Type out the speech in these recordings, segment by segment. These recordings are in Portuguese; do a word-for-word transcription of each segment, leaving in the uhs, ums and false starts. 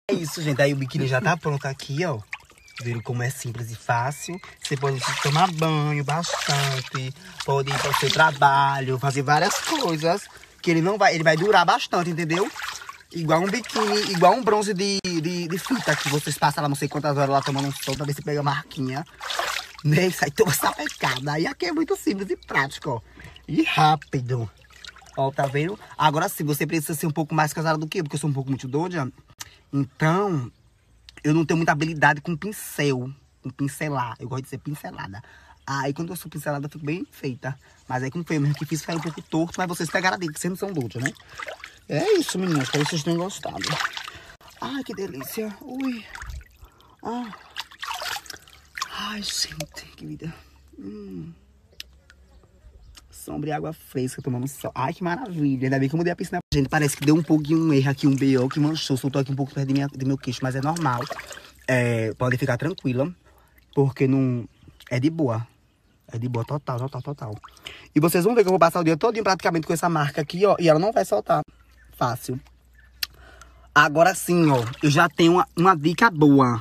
É isso, gente. Aí o biquíni já tá pronto aqui, ó. Viram como é simples e fácil. Você pode tomar banho bastante. Pode ir para o seu trabalho, fazer várias coisas. Que ele não vai, ele vai durar bastante, entendeu? Igual um biquíni, igual um bronze de, de, de fita que vocês passam lá não sei quantas horas lá tomando um sol pra ver se pega a marquinha. Né? Isso aí toda essa pecada. Aí aqui é muito simples e prático, ó. E rápido. Ó, tá vendo? Agora sim, você precisa ser um pouco mais casada do que eu, porque eu sou um pouco muito doida. Então, eu não tenho muita habilidade com pincel. Com pincelar. Eu gosto de ser pincelada. Aí quando eu sou pincelada, eu fico bem feita. Mas aí como foi eu mesmo que fiz, foi um pouco torto. Mas vocês pegaram a dica, que vocês não são doidos, né? É isso, meninas. Espero que vocês tenham gostado. Ai, que delícia. Ui. Ah. Ai, gente, que vida. Hum. Sombra e água fresca, tomando sol. Ai, que maravilha. Ainda bem que eu mudei a piscina. Gente, parece que deu um pouquinho um erro aqui, um B O que manchou. Soltou aqui um pouco perto de minha, do meu queixo, mas é normal. É, pode ficar tranquila, porque não... É de boa. É de boa, total, total, total. E vocês vão ver que eu vou passar o dia todinho praticamente com essa marca aqui, ó. E ela não vai soltar. Fácil. Agora sim, ó. Eu já tenho uma, uma dica boa.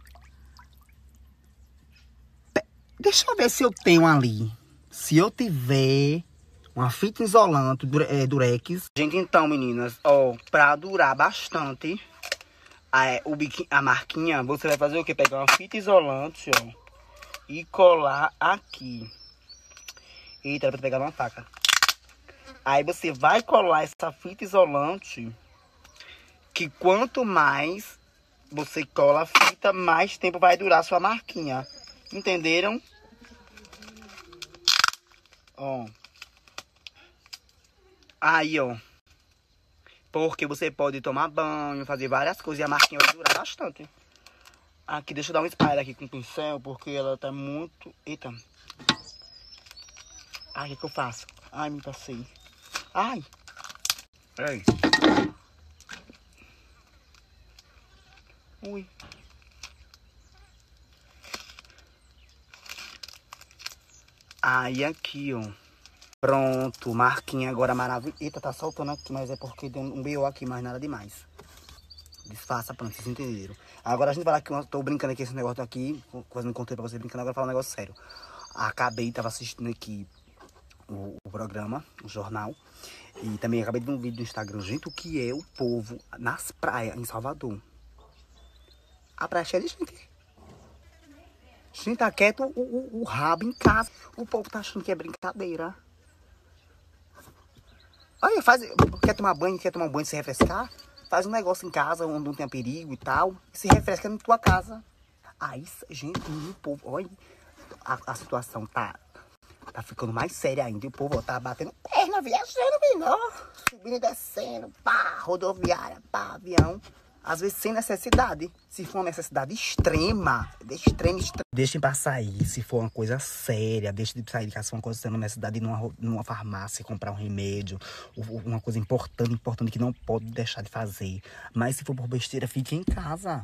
Deixa eu ver se eu tenho ali. Se eu tiver uma fita isolante é, durex. Gente, então, meninas, ó, pra durar bastante a, o biquíni, a marquinha, você vai fazer o quê? Pegar uma fita isolante, ó, e colar aqui. Eita, era pra pegar uma faca. Aí você vai colar essa fita isolante, que quanto mais você cola a fita, mais tempo vai durar a sua marquinha. Entenderam? Ó. Aí, ó. Porque você pode tomar banho, fazer várias coisas e a marquinha vai durar bastante. Aqui, deixa eu dar um espalho aqui com o pincel, porque ela tá muito... Eita. Ai, o que, que eu faço? Ai, me passei. Ai. Peraí. Ui. Aí aqui, ó. Pronto, marquinha agora maravilhosa. Eita, tá soltando aqui, mas é porque deu um B O aqui, mas nada demais. Disfarça, pronto, vocês entenderam. Agora a gente vai lá que eu tô brincando aqui esse negócio aqui. Quase não contei pra vocês brincando, agora falar um negócio sério. Acabei, tava assistindo aqui o, o programa, o jornal. E também acabei de ver um vídeo no Instagram. Gente, o que é o povo nas praias em Salvador? A praia é cheia de gente. Gente, tá quieto o, o, o rabo em casa. O povo tá achando que é brincadeira. Olha, faz, quer tomar banho, quer tomar um banho, se refrescar? Faz um negócio em casa, onde não tem perigo e tal. E se refresca na tua casa. Aí, gente, o povo... Olha, a, a situação tá, tá ficando mais séria ainda. E o povo ó, tá batendo perna, viajando, menor. Subindo e descendo, pá, rodoviária, pá, avião. Às vezes sem necessidade. Se for uma necessidade extrema, de extrema, extrema. Deixem pra sair, se for uma coisa séria. Deixem de sair de casa se for uma coisa séria, numa necessidade de ir numa, numa farmácia, comprar um remédio. Uma coisa importante, importante que não pode deixar de fazer. Mas se for por besteira, fique em casa.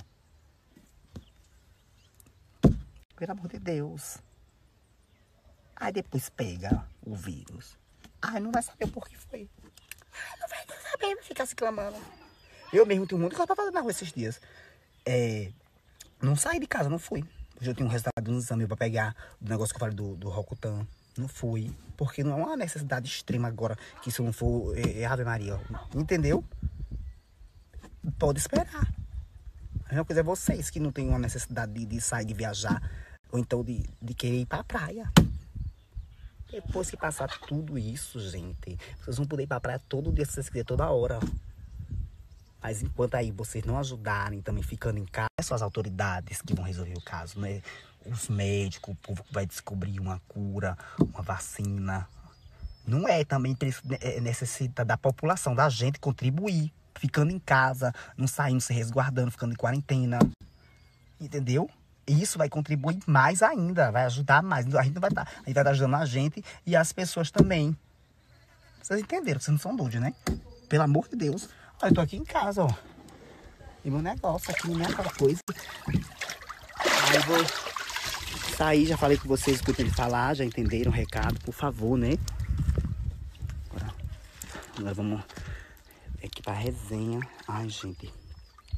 Pelo amor de Deus. Aí depois pega o vírus. Ai, não vai saber o porquê foi. Ai, não vai saber, vai ficar se clamando. Eu mesmo tenho muito coisa pra fazer na rua esses dias. É, não saí de casa, não fui. Hoje eu tenho um resultado de um exame pra pegar do negócio que eu falei do, do Rocutan. Não fui. Porque não é uma necessidade extrema agora. Que se eu não for, é, é Ave Maria. Entendeu? Pode esperar. A mesma coisa é vocês que não tem uma necessidade de, de sair, de viajar. Ou então de, de querer ir pra praia. Depois que passar tudo isso, gente, vocês vão poder ir pra praia todo dia, se vocês quiserem, toda hora. Mas enquanto aí vocês não ajudarem, também ficando em casa, são as autoridades que vão resolver o caso, né? Os médicos, o povo que vai descobrir uma cura, uma vacina. Não é também necessita da população, da gente contribuir. Ficando em casa, não saindo, se resguardando, ficando em quarentena. Entendeu? Isso vai contribuir mais ainda, vai ajudar mais. A gente vai estar, a gente vai estar ajudando a gente e as pessoas também. Vocês entenderam? Vocês não são doidos, né? Pelo amor de Deus. Olha, eu tô aqui em casa, ó. E meu negócio aqui, não é aquela coisa. Aí vou sair, já falei com vocês o que eu tenho que falar, já entenderam o recado, por favor, né? Agora, agora vamos aqui pra resenha. Ai, gente.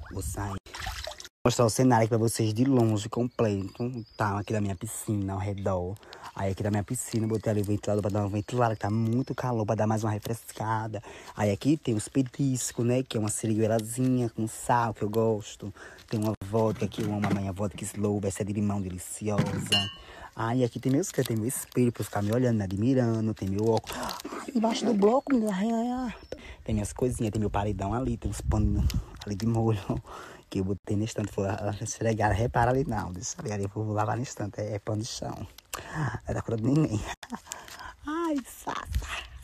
Vou sair. Vou mostrar o cenário aqui pra vocês de longe, completo. Tá, aqui da minha piscina ao redor. Aí aqui da minha piscina, botei ali o ventilador pra dar uma ventilada, que tá muito calor, pra dar mais uma refrescada. Aí aqui tem os petiscos, né, que é uma sirigueirazinha com sal, que eu gosto. Tem uma vodka que eu amo, a minha vodka slow, essa é de limão deliciosa. Aí aqui tem meus tem meu espelho pra ficar me olhando, me admirando, tem meu óculos. Ai, embaixo do bloco, menina, ai, ai, ai. Tem minhas coisinhas, tem meu paredão ali, tem uns panos ali de molho. Que eu botei no estante, foi esfregar, repara ali não, deixa ali, ali, eu vou lavar no estante, é, é pano de chão, não é da cor de ninguém. Ai, sassa.